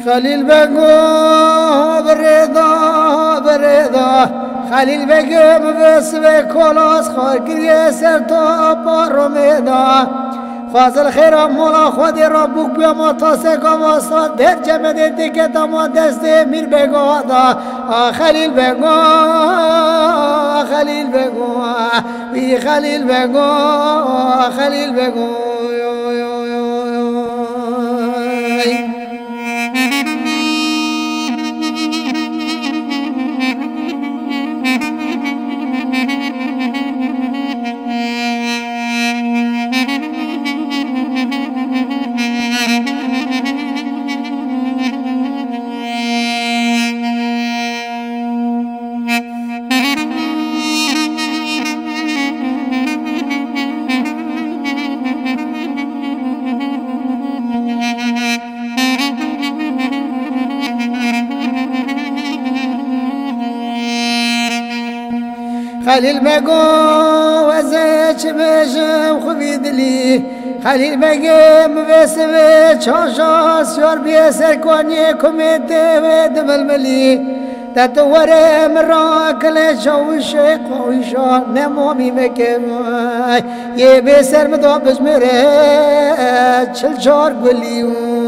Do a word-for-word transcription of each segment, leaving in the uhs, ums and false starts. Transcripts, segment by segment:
خلیل بگو بردا بردا خلیل بگو بسوی کلاس خاکری سر تا پارو میدا فاضل خیر مولا خودی را بوک بیا ما تا سکا واسا در جمع دیدی که تا ما دست میر بگو دا خلیل بگو خلیل بگو بی خلیل بگو خلیل بگو خلیل بگو وزش بشم خوبید لی خلیل بگم بسوی چاشا سیار بیسر کنی کمیته و دململی تطوره مرا کل شوشه قویشا نمامی بکم یه بسر مدو بجمره چل چار گلی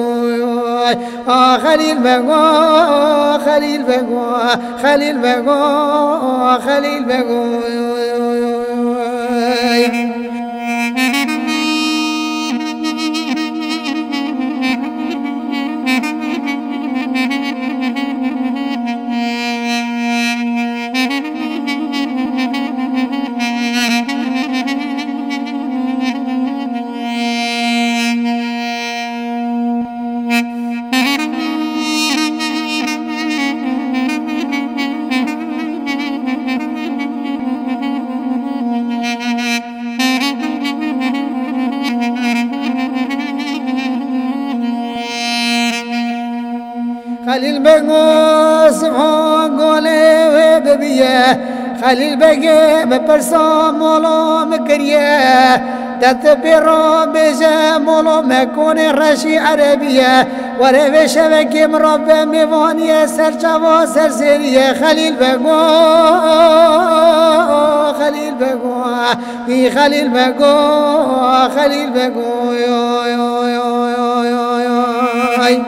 خلیل بگو خلیل بگو خلیل بگو خلیل بگو خلیل بگو سبحان گوله و ببیه خلیل بگه بپرسا مولا مکریه دت بیرا بیجه مولا مکونه رشی عربیه وره بشه که مراب میوانیه سر جوا سر سریه خلیل بگو خلیل بگو بی خلیل بگو خلیل بگو یا یا یا یا یا یا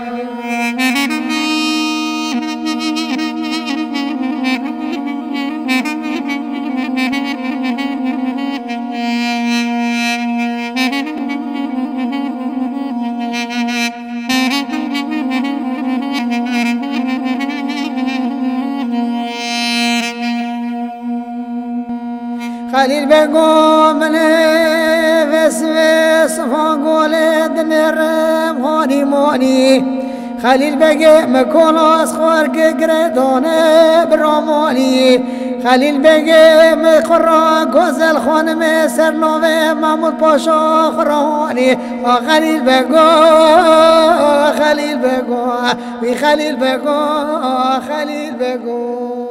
خلیل بگو منه وسوه صفا گوله دنرم هانی مانی خلیل بگه مکولاس خوار که گردانه برامانی خلیل بگه مقران گزل خانم سرنوه محمود پاشا خرانی خلیل بگو خلیل بگو بی خلیل بگو خلیل بگو